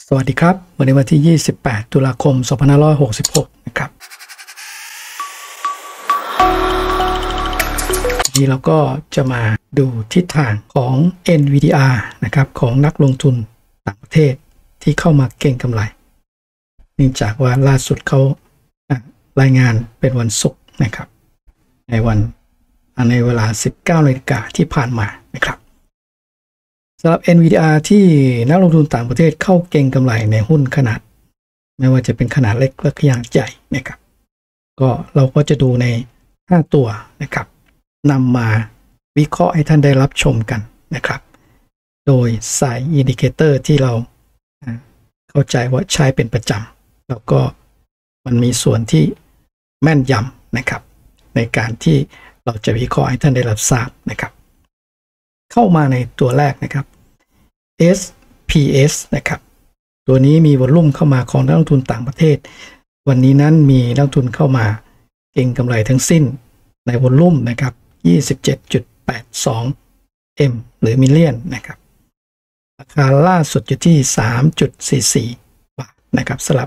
สวัสดีครับวันนี้วันที่ 28 ตุลาคม 2566 นะครับวันนี้เราก็จะมาดูทิศทางของ NVDR นะครับของนักลงทุนต่างประเทศที่เข้ามาเก็งกำไรเนื่องจากว่าล่าสุดเขารายงานเป็นวันศุกร์นะครับในเวลา 19 นาฬิกาที่ผ่านมานะครับสำหรับ NVDR ที่นักลงทุนต่างประเทศเข้าเก็งกำไรในหุ้นขนาดไม่ว่าจะเป็นขนาดเล็กและขนาดใหญ่นะครับก็เราก็จะดูใน5ตัวนะครับนำมาวิเคราะห์ให้ท่านได้รับชมกันนะครับโดยสายอินดิเคเตอร์ที่เราเข้าใจว่าใช้เป็นประจำแล้วก็มันมีส่วนที่แม่นยำนะครับในการที่เราจะวิเคราะห์ให้ท่านได้รับทราบนะครับเข้ามาในตัวแรกนะครับ SPS นะครับตัวนี้มีวอลุ่มเข้ามาของนักลงทุนต่างประเทศวันนี้นั้นมีนักลงทุนเข้ามาเก็งกำไรทั้งสิ้นในวอลุ่มนะครับ 27.82 M หรือมิลเลียนนะครับราคาล่าสุดอยู่ที่ 3.44 บาทนะครับสำหรับ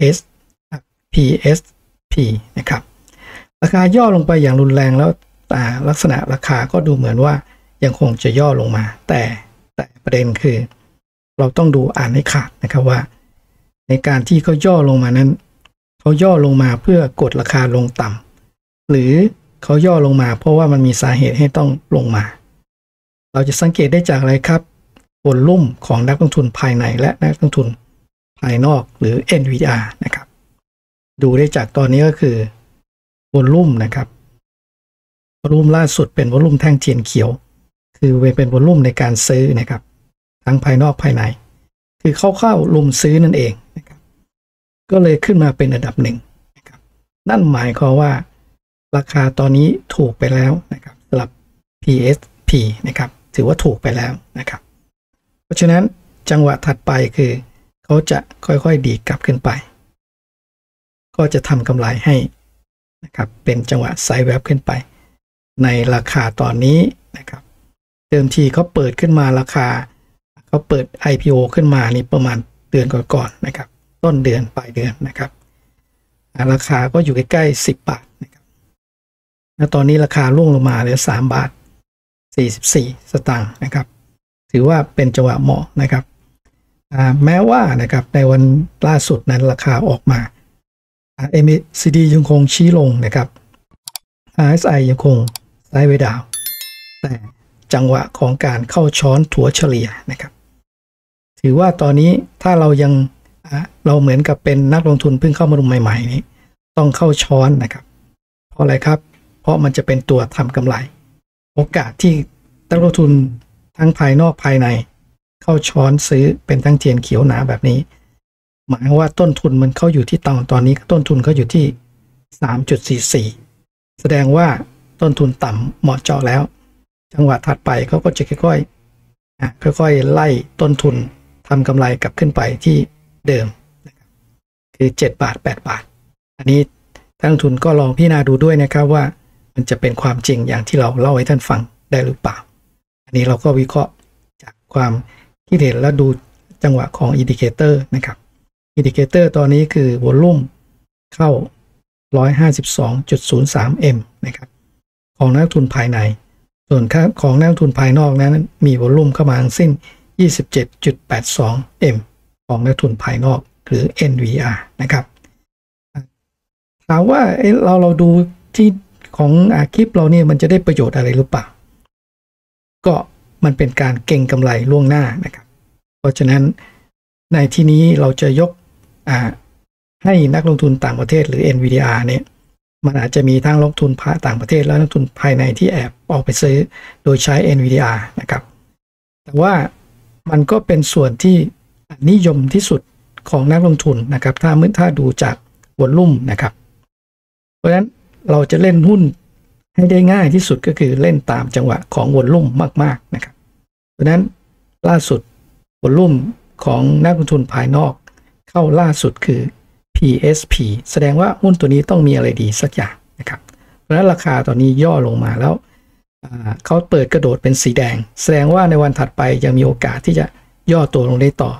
PSP นะครับราคาย่อลงไปอย่างรุนแรงแล้วลักษณะราคาก็ดูเหมือนว่ายังคงจะย่อลงมาแต่ประเด็นคือเราต้องดูอ่านให้ขาดนะครับว่าในการที่เขาย่อลงมานั้นเขาย่อลงมาเพื่อกดราคาลงต่ำหรือเขาย่อลงมาเพราะว่ามันมีสาเหตุให้ต้องลงมาเราจะสังเกตได้จากอะไรครับวอลุ่มของนักลงทุนภายในและนักลงทุนภายนอกหรือ NVDR นะครับดูได้จากตอนนี้ก็คือวอลุ่มนะครับวอลุ่มล่าสุดเป็นวอลุ่มแท่งเทียนเขียวคือเป็นวอลุ่มในการซื้อนะครับทั้งภายนอกภายในคือเข้าลุมซื้อนั่นเองนะครับก็เลยขึ้นมาเป็นอันดับหนึ่งนะครับนั่นหมายความว่าราคาตอนนี้ถูกไปแล้วนะครับสำหรับ PSP นะครับถือว่าถูกไปแล้วนะครับเพราะฉะนั้นจังหวะถัดไปคือเขาจะค่อยๆดีดกลับขึ้นไปก็จะทำกำไรให้นะครับเป็นจังหวะไซด์แวบขึ้นไปในราคาตอนนี้นะครับเดิมทีเขาเปิดขึ้นมาราคาเขาเปิด IPO ขึ้นมานี่ประมาณเดือนก่อนๆนะครับต้นเดือนปลายเดือนนะครับราคาก็อยู่ใกล้ๆ10 บาทนะครับแล้วตอนนี้ราคาร่วงลงมาเหลือ3 บาท 44 สตางค์นะครับถือว่าเป็นจังหวะเหมาะนะครับแม้ว่านะครับในวันล่าสุดนั้นราคาออกมา MACD ยังคงชี้ลงนะครับ RSI ยังคงไซด์เวย์ดาวน์แต่จังหวะของการเข้าช้อนถัวเฉลี่ยนะครับถือว่าตอนนี้ถ้าเรายังเราเหมือนกับเป็นนักลงทุนเพิ่งเข้ามาลงใหม่ๆนี้ต้องเข้าช้อนนะครับเพราะอะไรครับเพราะมันจะเป็นตัวทำกำไรโอกาสที่นักลงทุนทั้งภายนอกภายในเข้าช้อนซื้อเป็นทั้งเทียนเขียวหนาแบบนี้หมายว่าต้นทุนมันเข้าอยู่ที่ตอนนี้ต้นทุนเขาอยู่ที่ 3.44 แสดงว่าต้นทุนต่ำเหมาะเจาะแล้วจังหวะถัดไปเขาก็จะค่อยๆไล่ต้นทุนทำกำไรกลับขึ้นไปที่เดิมนะครับคือ7 บาท 8 บาทอันนี้ท่านลงทุนก็ลองพิจารณาดูด้วยนะครับว่ามันจะเป็นความจริงอย่างที่เราเล่าให้ท่านฟังได้หรือเปล่าอันนี้เราก็วิเคราะห์จากความคิดเห็นและดูจังหวะของอินดิเคเตอร์นะครับอินดิเคเตอร์ตอนนี้คือวอลลุ่มเข้า 152.03 M นะครับของนักทุนภายในส่วนค่าของนักลงทุนภายนอกนั้นมีวอลุ่มเข้ามาทั้งสิ้น 27.82 M ของนักลงทุนภายนอกหรือ NVDR นะครับถามว่าเราดูที่ของคลิปเราเนี่ยมันจะได้ประโยชน์อะไรหรือเปล่าก็มันเป็นการเก็งกำไรล่วงหน้านะครับเพราะฉะนั้นในที่นี้เราจะยกให้นักลงทุนต่างประเทศหรือ NVDR เนี่ยมันอาจจะมีทั้งลงทุนต่างประเทศและนักลงทุนภายในที่แอบออกไปซื้อโดยใช้ NVDR นะครับแต่ว่ามันก็เป็นส่วนที่นิยมที่สุดของนักลงทุนนะครับถ้าดูจากวอลุ่มนะครับเพราะฉะนั้นเราจะเล่นหุ้นให้ได้ง่ายที่สุดก็คือเล่นตามจังหวะของวอลุ่มมากๆนะครับเพราะฉะนั้นล่าสุดวอลุ่มของนักลงทุนภายนอกเข้าล่าสุดคือPSP แสดงว่าหุ้นตัวนี้ต้องมีอะไรดีสักอย่างนะครับเพราะฉะนั้นราคาตอนนี้ย่อลงมาแล้วเขาเปิดกระโดดเป็นสีแดงแสดงว่าในวันถัดไปยังมีโอกาสที่จะย่อตัวลงได้ต่อ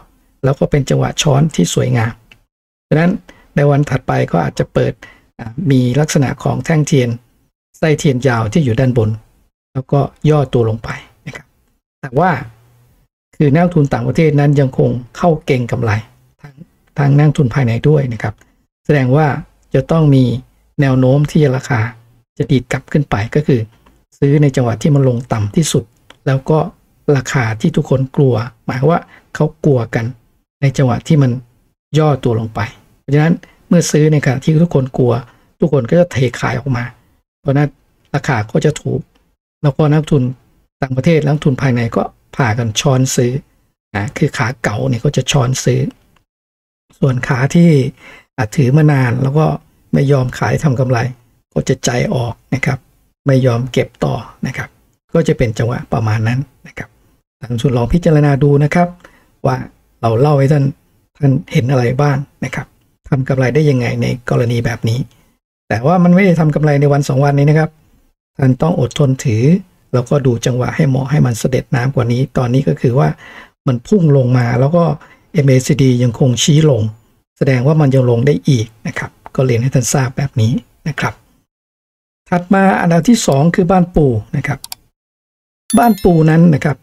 แล้วก็เป็นจังหวะช้อนที่สวยงามดังนั้นในวันถัดไปก็อาจจะเปิดมีลักษณะของแท่งเทียนไส้เทียนยาวที่อยู่ด้านบนแล้วก็ย่อตัวลงไปนะครับแต่ว่าคือนักทุนต่างประเทศนั้นยังคงเข้าเก็งกำไรทางนักทุนภายในด้วยนะครับแสดงว่าจะต้องมีแนวโน้มที่ราคาจะดีดกลับขึ้นไปก็คือซื้อในจังหวะที่มันลงต่ำที่สุดแล้วก็ราคาที่ทุกคนกลัวหมายว่าเขากลัวกันในจังหวะที่มันย่อตัวลงไปเพราะฉะนั้นเมื่อซื้อในขณะที่ทุกคนกลัวทุกคนก็จะเทขายออกมาเพราะนั้นราคาก็จะถูกแล้วก็นักทุนต่างประเทศนักทุนภายในก็พากันช้อนซื้อคือขาเก่าเนี่ยก็จะช้อนซื้อส่วนขาที่ถือมานานแล้วก็ไม่ยอมขายทำกำไรก็จะใจออกนะครับไม่ยอมเก็บต่อนะครับก็จะเป็นจังหวะประมาณนั้นนะครับนักลงทุนลองพิจารณาดูนะครับว่าเราเล่าให้ท่านเห็นอะไรบ้างนะครับทำกำไรได้ยังไงในกรณีแบบนี้แต่ว่ามันไม่ได้ทำกำไรในวัน2วันนี้นะครับท่านต้องอดทนถือแล้วก็ดูจังหวะให้เหมาะให้มันเสด็จน้ำกว่านี้ตอนนี้ก็คือว่ามันพุ่งลงมาแล้วก็ MACD ยังคงชี้ลงแสดงว่ามันยังลงได้อีกนะครับก็เรียนให้ท่านทราบแบบนี้นะครับถัดมาอันดับที่2คือบ้านปูนะครับบ้านปูนั้นนะครับ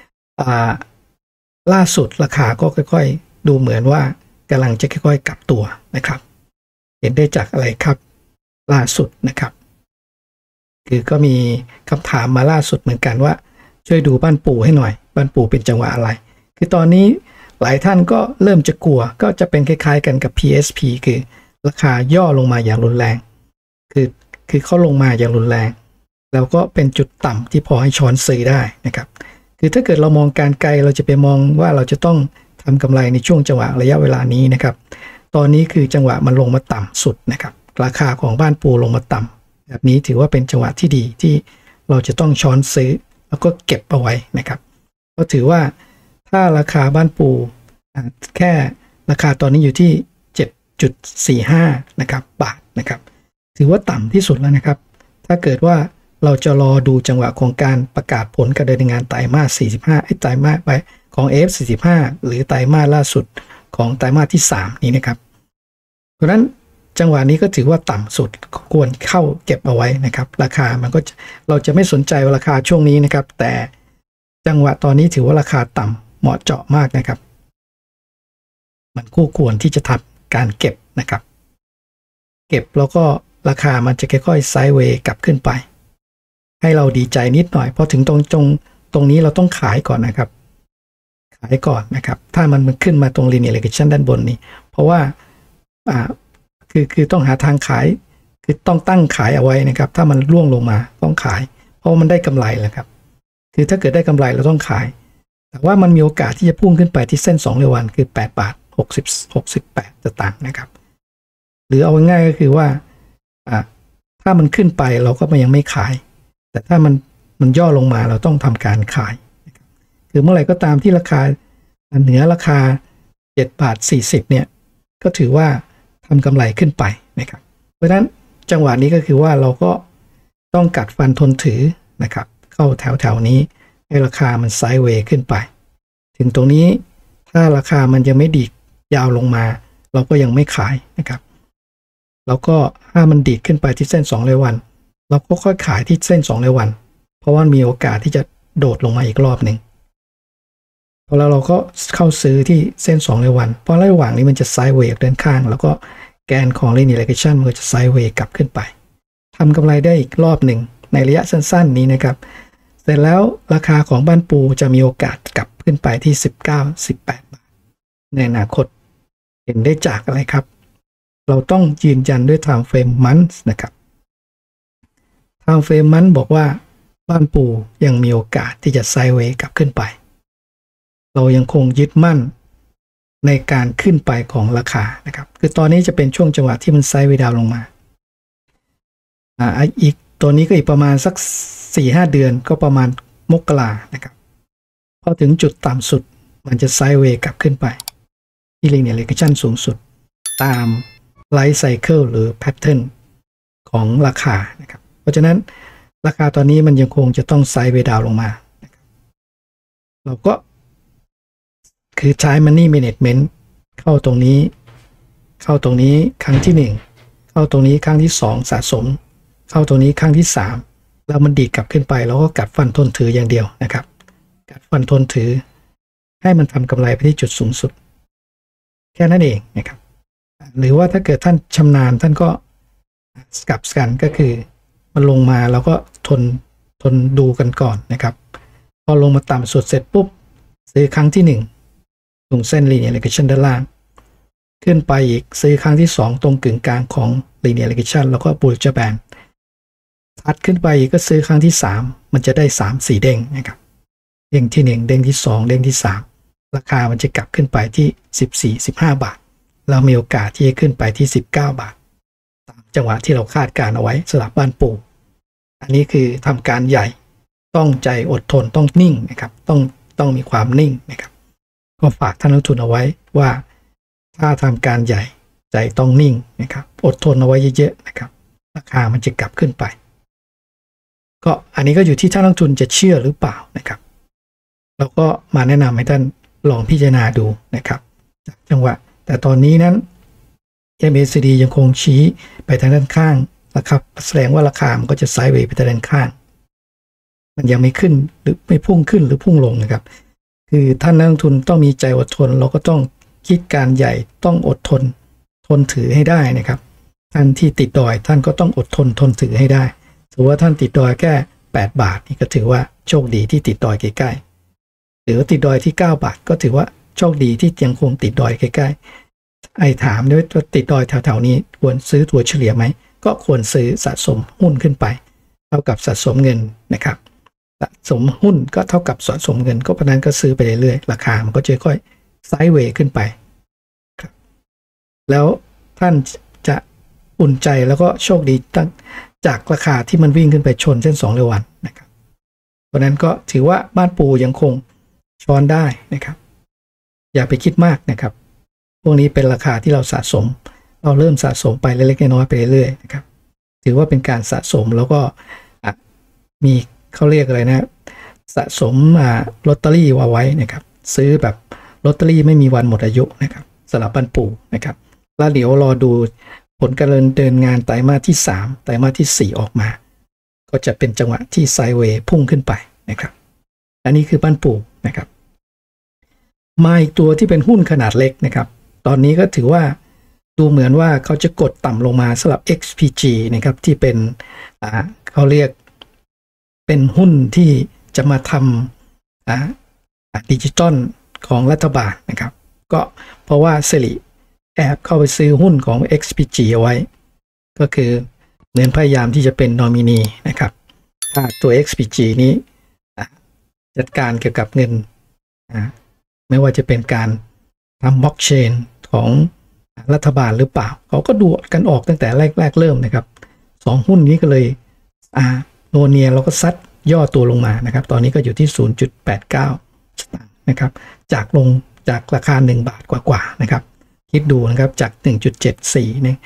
ล่าสุดราคาก็ค่อยๆดูเหมือนว่ากำลังจะค่อยๆกลับตัวนะครับเห็นได้จากอะไรครับล่าสุดนะครับคือก็มีคำถามมาล่าสุดเหมือนกันว่าช่วยดูบ้านปูให้หน่อยบ้านปูเป็นจังหวะอะไรคือตอนนี้หลายท่านก็เริ่มจะกลัวก็จะเป็นคล้ายๆกันกับ PSP คือราคาย่อลงมาอย่างรุนแรงคือเขาลงมาอย่างรุนแรงแล้วก็เป็นจุดต่ำที่พอให้ช้อนซื้อได้นะครับคือถ้าเกิดเรามองการไกลเราจะไปมองว่าเราจะต้องทำกำไรในช่วงจังหวะระยะเวลานี้นะครับตอนนี้คือจังหวะมันลงมาต่ำสุดนะครับราคาของบ้านปูลงมาต่ำแบบนี้ถือว่าเป็นจังหวะที่ดีที่เราจะต้องช้อนซื้อแล้วก็เก็บเอาไว้นะครับก็ถือว่าถ้าราคาบ้านปูแค่ราคาตอนนี้อยู่ที่ 7.45 นะครับบาทนะครับถือว่าต่ำที่สุดแล้วนะครับถ้าเกิดว่าเราจะรอดูจังหวะของการประกาศผลการดำเนินงานไตรมาส45ไตรมาสไปของ F45 หรือไตรมาสล่าสุดของไตรมาสที่3นี้นะครับเพราะฉะนั้นจังหวะนี้ก็ถือว่าต่ำสุดควรเข้าเก็บเอาไว้นะครับราคามันก็เราจะไม่สนใจราคาช่วงนี้นะครับแต่จังหวะตอนนี้ถือว่าราคาต่ำเหมาะเจาะมากนะครับมันคู่ควรที่จะทำการเก็บนะครับเก็บแล้วก็ราคามันจะค่อยๆไซด์เวย์กลับขึ้นไปให้เราดีใจนิดหน่อยพอถึงตรงนี้เราต้องขายก่อนนะครับขายก่อนนะครับถ้ามันขึ้นมาตรง linear regression ด้านบนนี้เพราะว่าคือต้องหาทางขายคือต้องตั้งขายเอาไว้นะครับถ้ามันร่วงลงมาต้องขายเพราะมันได้กำไรแล้วครับคือถ้าเกิดได้กำไรเราต้องขายแต่ว่ามันมีโอกาสที่จะพุ่งขึ้นไปที่เส้น2เรวันคือ8 บาท 68 สตางค์นะครับหรือเอาง่ายๆก็คือว่าถ้ามันขึ้นไปเราก็ยังไม่ขายแต่ถ้ามันย่อลงมาเราต้องทำการขายนะครับคือเมื่อไหร่ก็ตามที่ราคาเหนือราคา7 บาท 40เนี่ยก็ถือว่าทำกำไรขึ้นไปนะครับเพราะฉะนั้นจังหวะนี้ก็คือว่าเราก็ต้องกัดฟันทนถือนะครับเข้าแถวนี้ให้ราคามันไซด์เวย์ขึ้นไปถึงตรงนี้ถ้าราคามันยังไม่ดีดยาวลงมาเราก็ยังไม่ขายนะครับแล้วก็ถ้ามันดีดขึ้นไปที่เส้น2เรวันเราก็ค่อยขายที่เส้น2เรวันเพราะว่ามีโอกาสที่จะโดดลงมาอีกรอบหนึ่งพอแล้วเราก็เข้าซื้อที่เส้น2เรวันเพราะระหว่างนี้มันจะไซด์เวย์เดินข้างแล้วก็แกนของ linear regression มันจะไซด์เวย์กลับขึ้นไปทำกำไรได้อีกรอบหนึ่งในระยะสั้นๆนี้นะครับเสร็จแล้วราคาของบ้านปูจะมีโอกาสกลับขึ้นไปที่19-18 บาทในอนาคตเห็นได้จากอะไรครับเราต้องยืนยันด้วย time frame months นะครับ time frame month บอกว่าบ้านปูยังมีโอกาสที่จะไซด์เวย์กลับขึ้นไปเรายังคงยึดมั่นในการขึ้นไปของราคานะครับคือตอนนี้จะเป็นช่วงจังหวะที่มันไซด์เวย์ดาวลงมาอีกตัวนี้ก็อีกประมาณสัก 4-5 เดือนก็ประมาณมกรานะครับพอถึงจุดต่ำสุดมันจะไซด์เวย์กลับขึ้นไปที่ linear regression สูงสุดตาม life cycle หรือ pattern ของราคานะครับเพราะฉะนั้นราคาตอนนี้มันยังคงจะต้องไซด์เวย์ดาวลงมานะครับเราก็คือใช้ Money Management เข้าตรงนี้ครั้งที่1เข้าตรงนี้ครั้งที่2สะสมเข้าตรงนี้ครั้งที่3แล้วมันดีดกลับขึ้นไปแล้วก็กัดฟันทนถืออย่างเดียวนะครับกัดฟันทนถือให้มันทำกำไรไปที่จุดสูงสุดแค่นั้นเองนะครับหรือว่าถ้าเกิดท่านชำนาญท่านก็กลับกันก็คือมันลงมาแล้วก็ทนดูกันก่อนนะครับพอลงมาต่ำสุดเสร็จปุ๊บซื้อครั้งที่1ตรงเส้น linear regression ด้านล่างขึ้นไปอีกซื้อครั้งที่2ตรงกึ่งกลางของ linear regression แล้วก็ Bollinger Band ถัดขึ้นไปอีกก็ซื้อครั้งที่3มันจะได้3-4เด้งนะครับเด้งที่1เด้งที่2เด้งที่3ราคามันจะกลับขึ้นไปที่14-15 บาทเรามีโอกาสที่จะขึ้นไปที่19 บาทตามจังหวะที่เราคาดการเอาไว้สำหรับบ้านปูอันนี้คือทำการใหญ่ต้องใจอดทนต้องนิ่งนะครับต้องมีความนิ่งนะครับก็ฝากท่านนักลงทุนเอาไว้ว่าถ้าทำการใหญ่ใจต้องนิ่งนะครับอดทนเอาไว้เยอะๆนะครับราคามันจะกลับขึ้นไปก็อันนี้ก็อยู่ที่ท่านนักลงทุนจะเชื่อหรือเปล่านะครับเราก็มาแนะนำให้ท่านลองพิจารณาดูนะครับจากจังหวะแต่ตอนนี้นั้น MACD ยังคงชี้ไปทางด้านข้างนะครับแสดงว่าราคามันก็จะไซด์เวย์ไปทางด้านข้างมันยังไม่ขึ้นหรือไม่พุ่งขึ้นหรือพุ่งลงนะครับคือท่านนักลงทุนต้องมีใจอดทนเราก็ต้องคิดการใหญ่ต้องอดทนถือให้ได้นะครับท่านที่ติดดอยท่านก็ต้องอดทนถือให้ได้ถือว่าท่านติดดอยแค่8 บาทนี่ก็ถือว่าโชคดีที่ติดดอยใกล้ๆหรือติดดอยที่9 บาทก็ถือว่าโชคดีที่ยังคงติดดอยใกล้ๆไอ้ถามด้วยว่าติดดอยแถวๆนี้ควรซื้อตัวเฉลี่ยไหมก็ควรซื้อสะสมหุ้นขึ้นไปเท่ากับสะสมเงินนะครับสะสมหุ้นก็เท่ากับสะสมเงินก็เพราะนั้นก็ซื้อไปเรื่อยๆราคามันก็จะค่อยไซด์เวย์ขึ้นไปครับแล้วท่านจะอุ่นใจแล้วก็โชคดีตั้งจากราคาที่มันวิ่งขึ้นไปชนเส้น2 เร็ววันนะครับเพราะนั้นก็ถือว่าบ้านปูยังคงช้อนได้นะครับอย่าไปคิดมากนะครับพวกนี้เป็นราคาที่เราสะสมเราเริ่มสะสมไปเล็กๆน้อยๆไปเรื่อยๆนะครับถือว่าเป็นการสะสมแล้วก็มีเขาเรียกอะไรนะสะสมลอตเตอรี่เอาไว้นะครับซื้อแบบลอตเตอรี่ไม่มีวันหมดอายุนะครับสำหรับบ้านปูนะครับแล้วเดี๋ยวรอดูผลการเดินงานไตรมาสที่3ไตรมาสที่4ออกมาก็จะเป็นจังหวะที่ไซด์เวย์พุ่งขึ้นไปนะครับอันนี้คือบ้านปูนะครับมาอีกตัวที่เป็นหุ้นขนาดเล็กนะครับตอนนี้ก็ถือว่าดูเหมือนว่าเขาจะกดต่ำลงมาสำหรับ XPG นะครับที่เป็นเขาเรียกเป็นหุ้นที่จะมาทำดิจิตอลของรัฐบาลนะครับก็เพราะว่าสิริแอบเข้าไปซื้อหุ้นของ XPG เอาไว้ก็คือเหมือนพยายามที่จะเป็นนอมินีนะครับถ้าตัว XPG นี้จัดการเกี่ยวกับเงินไม่ว่าจะเป็นการทำบล็อกเชนของรัฐบาลหรือเปล่าเขาก็ดูกันออกตั้งแต่แรกเริ่มนะครับ2หุ้นนี้ก็เลยโนเนียเราก็ซัดย่อตัวลงมานะครับตอนนี้ก็อยู่ที่ 0.89 สตางค์นะครับจากราคา1 บาทกว่าๆนะครับคิดดูนะครับจาก 1.74 เนี่ย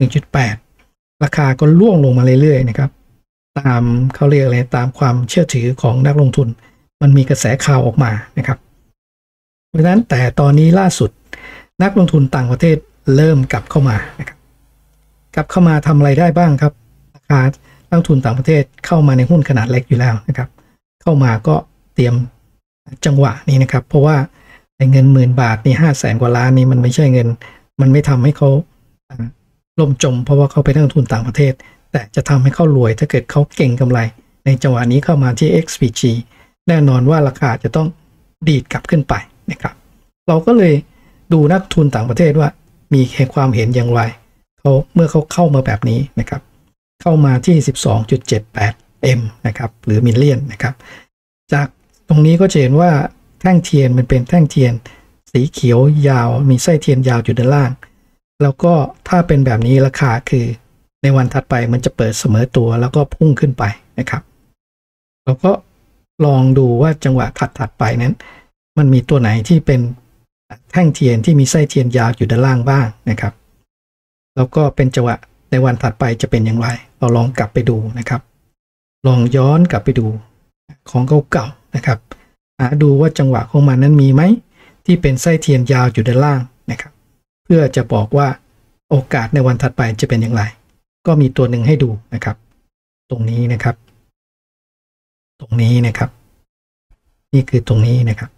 1.8 ราคาก็ล่วงลงมาเรื่อยๆนะครับตามเขาเรียกอะไรตามความเชื่อถือของนักลงทุนมันมีกระแสข่าวออกมานะครับเพราะฉะนั้นแต่ตอนนี้ล่าสุดนักลงทุนต่างประเทศเริ่มกลับเข้ามานะครับกลับเข้ามาทำอะไรได้บ้างครับราคานักลงทุนต่างประเทศเข้ามาในหุ้นขนาดเล็กอยู่แล้วนะครับเข้ามาก็เตรียมจังหวะนี้นะครับเพราะว่าเงิน10,000 บาทนี่500,000 กว่าล้านนี่มันไม่ใช่เงินมันไม่ทำให้เขาล่มจมเพราะว่าเขาเป็นนักลงทุนต่างประเทศแต่จะทำให้เขารวยถ้าเกิดเขาเก่งกำไรในจังหวะนี้เข้ามาที่ XPG แน่นอนว่าราคาจะต้องดีดกลับขึ้นไปนะครับเราก็เลยดูนักทุนต่างประเทศว่ามีความเห็นอย่างไรเมื่อเขาเข้ามาแบบนี้นะครับเข้ามาที่ 12.78 M นะครับหรือมิลเลียนนะครับจากตรงนี้ก็จะเห็นว่าแท่งเทียนมันเป็นแท่งเทียนสีเขียวยาวมีไส้เทียนยาวอยู่ด้านล่างแล้วก็ถ้าเป็นแบบนี้ราคาคือในวันถัดไปมันจะเปิดเสมอตัวแล้วก็พุ่งขึ้นไปนะครับเราก็ลองดูว่าจังหวะถัดไปนั้นมันมีตัวไหนที่เป็นแท่งเทียนที่มีไส้เทียนยาวอยู่ด้านล่างบ้างนะครับแล้วก็เป็นจังหวะในวันถัดไปจะเป็นอย่างไรเราลองกลับไปดูนะครับลองย้อนกลับไปดูของเก่าๆนะครับดูว่าจังหวะของมันนั้นมีไหมที่เป็นไส้เทียนยาวอยู่ด้านล่างนะครับเพื่อจะบอกว่าโอกาสในวันถัดไปจะเป็นอย่างไรก็มีตัวหนึ่งให้ดูนะครับตรงนี้นะครับตรงนี้นะครับนี่คือตรงนี้นะครับ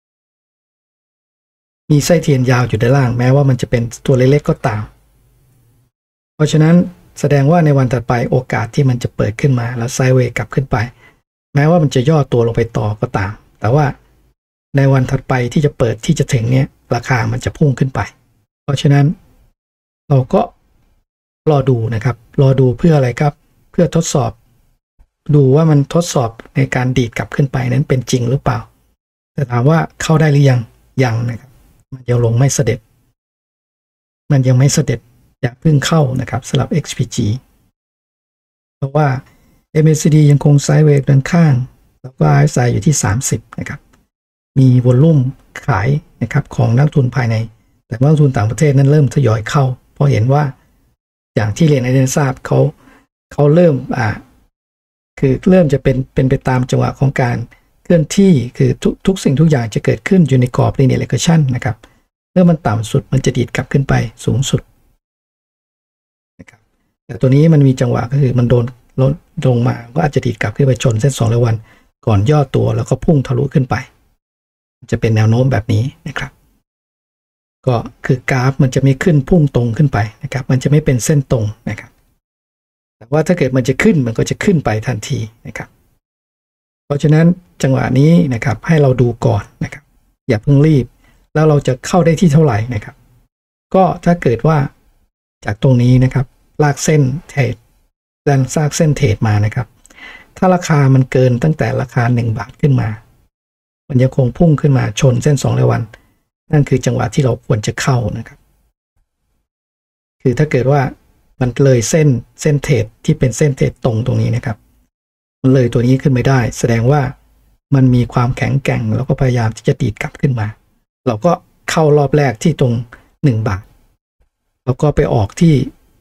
มีไส้เทียนยาวอยู่ด้านล่างแม้ว่ามันจะเป็นตัวเล็กๆก็ตามเพราะฉะนั้นแสดงว่าในวันถัดไปโอกาสที่มันจะเปิดขึ้นมาแล้วไซด์เวย์กลับขึ้นไปแม้ว่ามันจะย่อตัวลงไปต่อก็ตามแต่ว่าในวันถัดไปที่จะเปิดที่จะถึงเนี่ยราคามันจะพุ่งขึ้นไปเพราะฉะนั้นเราก็รอดูนะครับรอดูเพื่ออะไรครับเพื่อทดสอบดูว่ามันทดสอบในการดีดกลับขึ้นไปนั้นเป็นจริงหรือเปล่าแต่ถามว่าเข้าได้หรือยังนะครับมันยังลงไม่เสด็จมันยังไม่เสด็จอย่าเพิ่งเข้านะครับสำหรับ XPG เพราะว่า MACD ยังคงไซด์เวย์ด้านข้างแล้วก็ RSI อยู่ที่30นะครับมีวอลลุ่มขายนะครับของนักทุนภายในแต่นักทุนต่างประเทศนั้นเริ่มทยอยเข้าเพราะเห็นว่าอย่างที่เรียนให้ได้ทราบเขาเริ่มคือเริ่มจะเป็นไปตามจังหวะของการเคลื่อนที่คือทุกสิ่งทุกอย่างจะเกิดขึ้นอยู่ในกรอบ linear regression นะครับเมื่อมันต่ำสุดมันจะดีดกลับขึ้นไปสูงสุดนะครับแต่ตัวนี้มันมีจังหวะก็คือมันโดนลงมาก็อาจจะดีดกลับขึ้นไปชนเส้น2รายวันก่อนย่อตัวแล้วก็พุ่งทะลุขึ้นไปจะเป็นแนวโน้มแบบนี้นะครับก็คือกราฟมันจะไม่ขึ้นพุ่งตรงขึ้นไปนะครับมันจะไม่เป็นเส้นตรงนะครับแต่ว่าถ้าเกิดมันจะขึ้นมันก็จะขึ้นไปทันทีนะครับเพราะฉะนั้นจังหวะนี้นะครับให้เราดูก่อนนะครับอย่าเพิ่งรีบแล้วเราจะเข้าได้ที่เท่าไหร่นะครับก็ถ้าเกิดว่าจากตรงนี้นะครับลากเส้นเทรดดันซากเส้นเทรดมานะครับถ้าราคามันเกินตั้งแต่ราคา1 บาทขึ้นมามันยังคงพุ่งขึ้นมาชนเส้น2รายวันนั่นคือจังหวะที่เราควรจะเข้านะครับคือถ้าเกิดว่ามันเลยเส้นเทรดที่เป็นเส้นเทรดตรงนี้นะครับมันเลยตัวนี้ขึ้นไม่ได้แสดงว่ามันมีความแข็งแกร่งแล้วก็พยายามที่จะดีดกลับขึ้นมาเราก็เข้ารอบแรกที่ตรง1 บาทแล้วก็ไปออกที่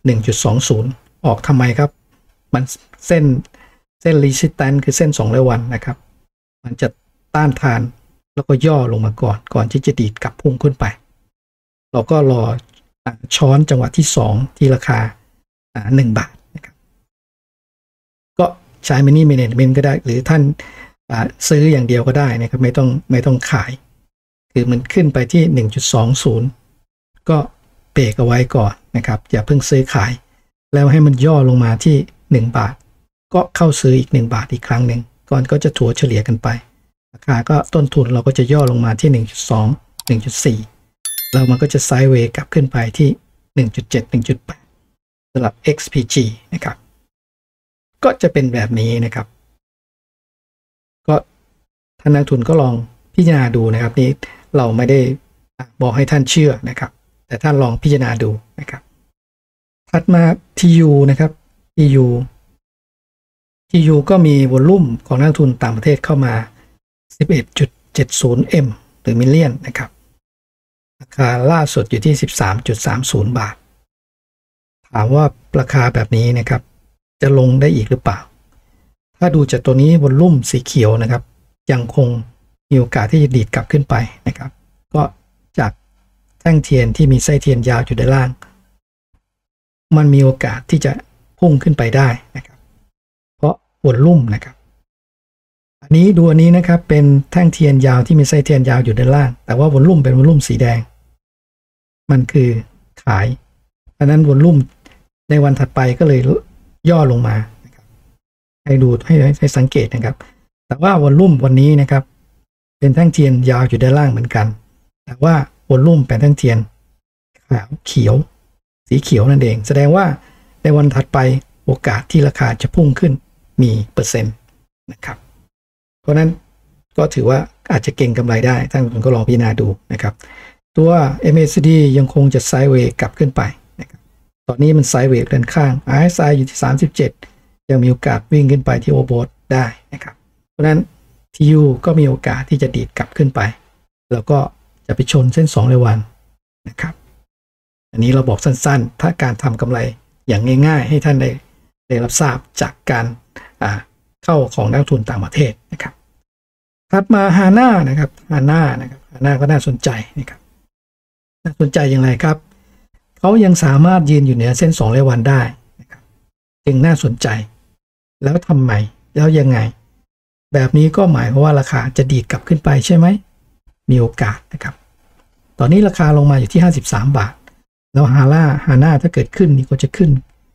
1.20 ออกทำไมครับมันเส้น resistance คือเส้น2รายวันนะครับมันจะต้านทานแล้วก็ย่อลงมาก่อนที่จะดีดกลับพุ่งขึ้นไปเราก็รอช้อนจังหวะที่2ที่ราคา1 บาทนะครับก็ใช้ mini management ก็ได้หรือท่านซื้ออย่างเดียวก็ได้นะครับไม่ต้องขายคือมันขึ้นไปที่ 1.20 ก็เบรกเอาไว้ก่อนนะครับอย่าเพิ่งซื้อขายแล้วให้มันย่อลงมาที่1 บาทก็เข้าซื้ออีก1 บาทอีกครั้งหนึ่งก่อนก็จะถัวเฉลี่ยกันไปราคาก็ต้นทุนเราก็จะย่อลงมาที่ 1.2 1.4 แล้วมันก็จะไซด์เวย์กลับขึ้นไปที่ 1.7 1.8 สำหรับ XPG นะครับก็จะเป็นแบบนี้นะครับก็ท่านนักทุนก็ลองพิจารณาดูนะครับนี้เราไม่ได้บอกให้ท่านเชื่อนะครับแต่ท่านลองพิจารณาดูนะครับถัดมา TU นะครับ TU ก็มีวอลลุ่มของนักทุนต่างประเทศเข้ามา 11.70 M หรือมิลเลียนนะครับราคาล่าสุดอยู่ที่ 13.30 บาทถามว่าราคาแบบนี้นะครับจะลงได้อีกหรือเปล่าถ้าดูจากตัวนี้วอลลุ่มสีเขียวนะครับยังคงมีโอกาสที่จะดีดกลับขึ้นไปนะครับก็จากแท่งเทียนที่มีไส้เทียนยาวอยู่ด้านล่างมันมีโอกาสที่จะพุ่งขึ้นไปได้นะครับเพราะวอลลุ่มนะครับอันนี้นะครับเป็นแท่งเทียนยาวที่มีไส้เทียนยาวอยู่ด้านล่างแต่ว่าวอลลุ่มเป็นวอลลุ่มสีแดงมันคือขายเพราะนั้นวอลลุ่มในวันถัดไปก็เลยย่อลงมานะครับให้ดูให้สังเกตนะครับแต่ว่าวอลลุ่มวันนี้นะครับเป็นแท่งเทียนยาวอยู่ด้านล่างเหมือนกันแต่ว่าวอลลุ่มเป็นแท่งเทียนขาวเขียวสีเขียวนั่นเองแสดงว่าในวันถัดไปโอกาสที่ราคาจะพุ่งขึ้นมีเปอร์เซ็นต์นะครับเพราะนั้นก็ถือว่าอาจจะเก่งกำไรได้ท่านผู้ชมก็ลองพิจารณาดูนะครับตัว MACD ยังคงจะไซด์เวย์กลับขึ้นไปนะครับตอนนี้มันไซด์เวย์ด้านข้าง RSI อยู่ที่37ยังมีโอกาสวิ่งขึ้นไปที่โอเวอร์โบทได้นะครับเพราะนั้น TU ก็มีโอกาสที่จะดีดกลับขึ้นไปแล้วก็จะไปชนเส้น2รายวันนะครับอันนี้เราบอกสั้นๆถ้าการทำกำไรอย่างง่ายๆให้ท่านได้รับทราบจากการเข้าของนักลงทุนต่างประเทศนะครับถัดมาฮาน่านะครับฮาน่าก็น่าสนใจนะครับน่าสนใจอย่างไรครับเขายังสามารถยืนอยู่เหนือเส้น200 วันได้นะครับจึงน่าสนใจแล้วทำไมแล้วยังไงแบบนี้ก็หมายความว่าราคาจะดีดกลับขึ้นไปใช่ไหมมีโอกาสนะครับตอนนี้ราคาลงมาอยู่ที่53 บาทแล้วฮาน่าถ้าเกิดขึ้นนี่ก็จะขึ้น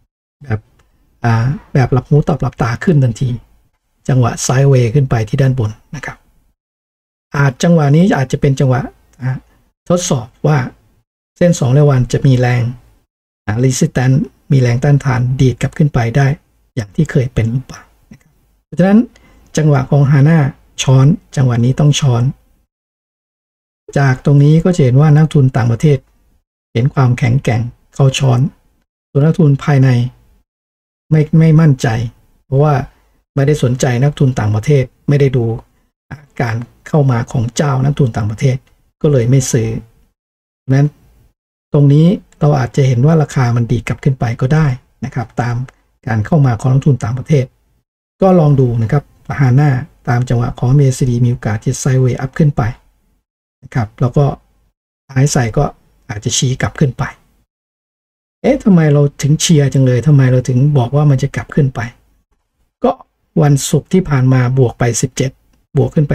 แบบหลับหูหลับตาขึ้นทันทีจังหวะไซด์เวย์ขึ้นไปที่ด้านบนนะครับจังหวะนี้อาจจะเป็นจังหวะทดสอบว่าเส้น200 วันจะมีแรงresistance มีแรงต้านทานดีดกลับขึ้นไปได้อย่างที่เคยเป็นหรือเปล่านะครับเพราะฉะนั้นจังหวะของฮาน่าช้อนจังหวะนี้ต้องช้อนจากตรงนี้ก็จะเห็นว่านักทุนต่างประเทศเห็นความแข็งแกร่งเขาช้อนส่วนนักทุนภายในไม่มั่นใจเพราะว่าไม่ได้สนใจนักทุนต่างประเทศไม่ได้ดูการเข้ามาของเจ้านักทุนต่างประเทศก็เลยไม่ซื้อนั้นตรงนี้เราอาจจะเห็นว่าราคามันดีกลับขึ้นไปก็ได้นะครับตามการเข้ามาของนักทุนต่างประเทศก็ลองดูนะครับฮาน่าตามจังหวะของ MACD มีโอกาสที่ไซด์เวย์อัพขึ้นไปนะครับแล้วก็ท้ายใส่ก็อาจจะชี้กลับขึ้นไปทำไมเราถึงเชียร์จังเลยทำไมเราถึงบอกว่ามันจะกลับขึ้นไปก็วันศุกร์ที่ผ่านมาบวกไป17บวกขึ้นไป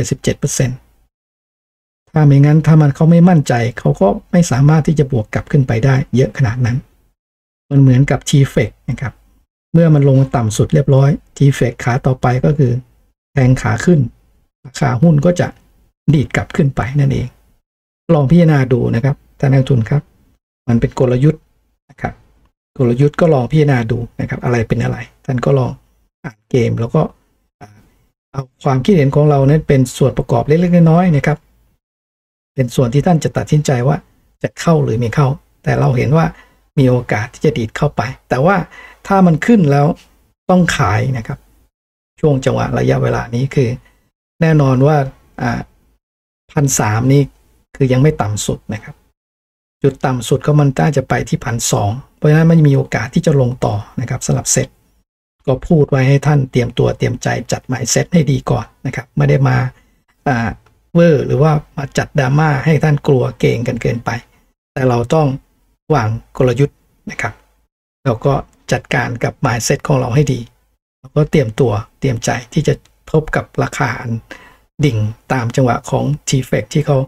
17%ถ้าไม่งั้นถ้าเขาไม่มั่นใจเขาก็ไม่สามารถที่จะบวกกลับขึ้นไปได้เยอะขนาดนั้นมันเหมือนกับ T-FEC นะครับเมื่อมันลงต่ำสุดเรียบร้อย T-FEC ขาต่อไปก็คือแทงขาขึ้นราคาหุ้นก็จะดีดกลับขึ้นไปนั่นเองลองพิจารณาดูนะครับท่านนักลงทุนครับมันเป็นกลยุทธ์นะครับกลยุทธ์ก็ลองพิจารณาดูนะครับอะไรเป็นอะไรท่านก็ลองอ่านเกมแล้วก็เอาความคิดเห็นของเรานั้นเป็นส่วนประกอบเล็กๆน้อยๆนะครับเป็นส่วนที่ท่านจะตัดสินใจว่าจะเข้าหรือไม่เข้าแต่เราเห็นว่ามีโอกาสที่จะดีดเข้าไปแต่ว่าถ้ามันขึ้นแล้วต้องขายนะครับช่วงจังหวะระยะเวลานี้คือแน่นอนว่า1,300นี่คือยังไม่ต่ำสุดนะครับจุดต่ำสุดก็มันน่าจะไปที่1,200เพราะฉะนั้นมันมีโอกาสที่จะลงต่อนะครับสำหรับเซ็ตก็พูดไว้ให้ท่านเตรียมตัวเตรียมใจจัดหมายเซ็ตให้ดีก่อนนะครับไม่ได้มาเวอร์หรือว่ามาจัดดราม่าให้ท่านกลัวเก่งกันเกินไปแต่เราต้องวางกลยุทธ์นะครับแล้วก็จัดการกับหมายเซ็ตของเราให้ดีแล้วก็เตรียมตัวเตรียมใจที่จะพบกับราคาดิ่งตามจังหวะของ T-FEC ที่เขา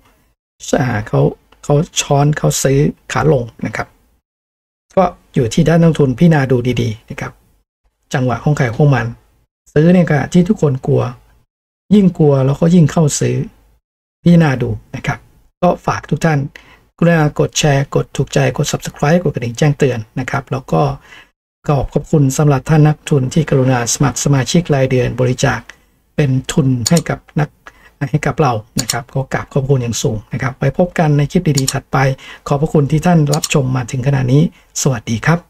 ช้อนเขาซื้อขาลงนะครับก็อยู่ที่ด้านนักทุนพิจารณาดูดีๆนะครับจังหวะของใครของมันซื้อเนี่ยก็ที่ทุกคนกลัวยิ่งกลัวแล้วก็ยิ่งเข้าซื้อพิจารณาดูนะครับก็ฝากทุกท่านกรุณากดแชร์กดถูกใจกด Subscribe กดกระดิ่งแจ้งเตือนนะครับแล้วก็ขอบคุณสำหรับท่านนักทุนที่กรุณาสมัครสมาชิกรายเดือนบริจาคเป็นทุนให้กับเรานะครับก็กราบขอบคุณอย่างสูงนะครับไว้พบกันในคลิปดีๆถัดไปขอบพระคุณที่ท่านรับชมมาถึงขณะนี้สวัสดีครับ